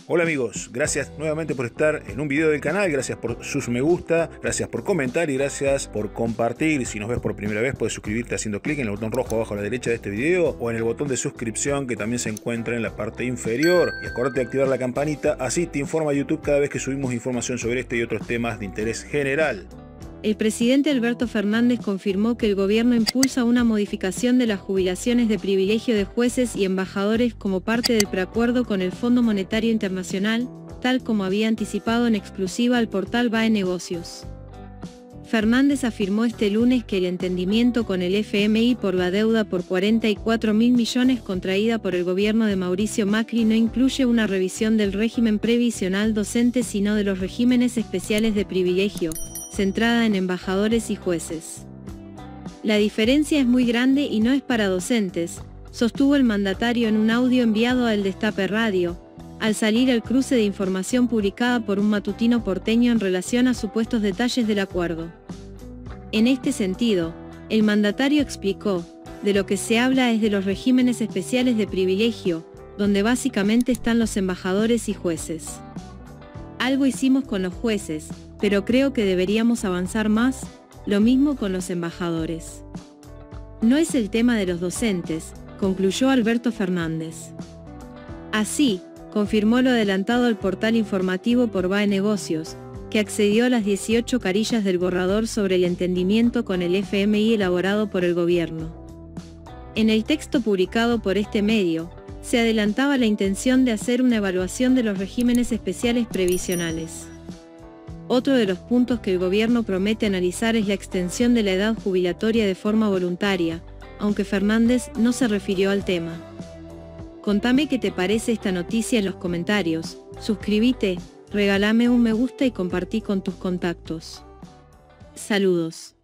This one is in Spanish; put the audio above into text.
Hola amigos, gracias nuevamente por estar en un video del canal, gracias por sus me gusta, gracias por comentar y gracias por compartir. Si nos ves por primera vez puedes suscribirte haciendo clic en el botón rojo abajo a la derecha de este video o en el botón de suscripción que también se encuentra en la parte inferior. Y acordate de activar la campanita, así te informa YouTube cada vez que subimos información sobre este y otros temas de interés general. El presidente Alberto Fernández confirmó que el gobierno impulsa una modificación de las jubilaciones de privilegio de jueces y embajadores como parte del preacuerdo con el Fondo Monetario Internacional, tal como había anticipado en exclusiva al portal BAE Negocios. Fernández afirmó este lunes que el entendimiento con el FMI por la deuda por 44.000 millones contraída por el gobierno de Mauricio Macri no incluye una revisión del régimen previsional docente sino de los regímenes especiales de privilegio, centrada en embajadores y jueces. La diferencia es muy grande y no es para docentes, sostuvo el mandatario en un audio enviado a El Destape Radio, al salir el cruce de información publicada por un matutino porteño en relación a supuestos detalles del acuerdo. En este sentido, el mandatario explicó, de lo que se habla es de los regímenes especiales de privilegio, donde básicamente están los embajadores y jueces. Algo hicimos con los jueces, pero creo que deberíamos avanzar más, lo mismo con los embajadores. No es el tema de los docentes, concluyó Alberto Fernández. Así, confirmó lo adelantado al portal informativo por BAE Negocios, que accedió a las 18 carillas del borrador sobre el entendimiento con el FMI elaborado por el gobierno. En el texto publicado por este medio, se adelantaba la intención de hacer una evaluación de los regímenes especiales previsionales. Otro de los puntos que el gobierno promete analizar es la extensión de la edad jubilatoria de forma voluntaria, aunque Fernández no se refirió al tema. Contame qué te parece esta noticia en los comentarios, suscríbete, regálame un me gusta y compartí con tus contactos. Saludos.